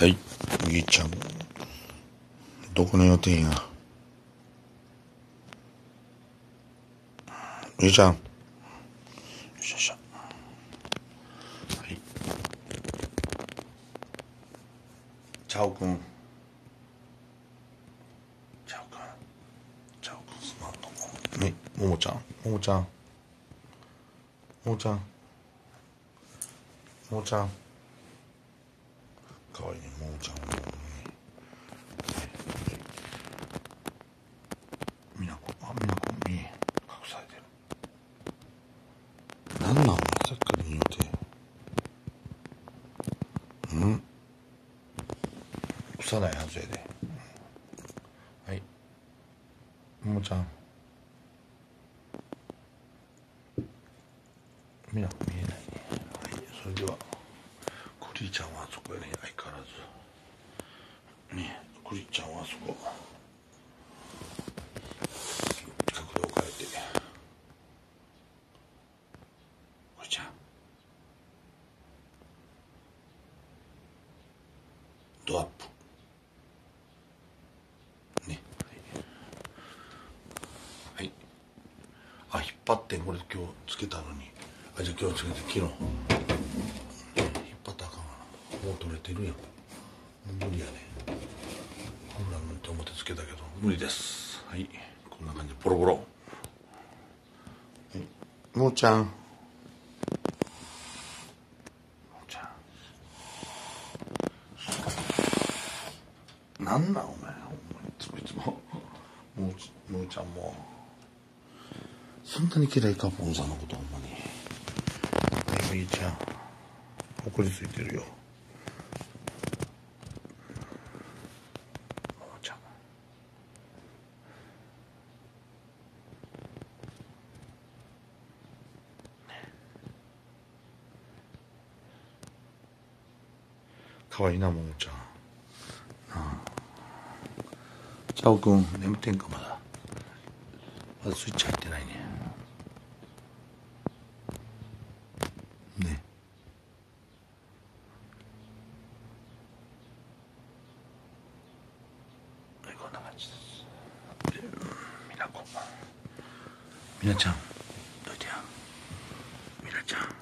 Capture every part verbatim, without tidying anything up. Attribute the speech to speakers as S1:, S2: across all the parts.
S1: はい、みーちゃん。どこの予定や。みーちゃん。よいしょよいしょ。はい。ちゃおくん。ちゃおくん。ちゃおくんすまんの。ね、ももちゃん。ももちゃん。ももちゃん。ももちゃん。かわいいね、ももちゃん。みなこ、あ、みなこ、み、隠されてる。なんなんさっきから言うて。ん臭ないはずやで。はい。ももちゃん。みなこ見えないね。はい。それでは、クリーちゃんはあそこやね、相変わらず。ね、クリーちゃんはあそこ。角度を変えて。クリーちゃん。ドアップ。ね。はい。はい。あ、引っ張ってん、これ今日つけたのに。あ、じゃあ今日つけて、昨日。引っ張ったらあかんわな。もう取れてるやん。無理やね。ほら、って思ってつけたけど、無理です。はい。こんな感じで、ボロボロ。はい。もーちゃん。もーちゃん。なんなんお前、ほんまにいつもいつも。もう、もーちゃんも。そんなに嫌いか、ポンさんのこと、ほんまに。はい、みーちゃん。ほこりついてるよ。もーちゃん。かわいいな、ももちゃん。ちゃおくん、眠ってんか、まだ。まだスイッチ入ってないね。ね。はい、こんな感じです。みなこ。みなちゃん、どいてや。みなちゃん。はい。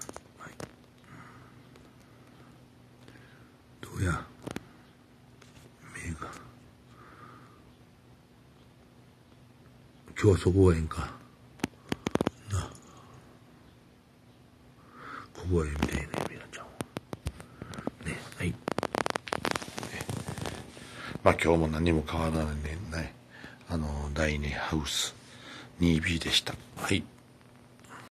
S1: どうや。目が。今日はそこがええんか。な。ここがええみたいね、みなちゃん。ね、はい。ね、まあ今日も何も変わらないね。あの、だいにハウス ツービー でした。はい。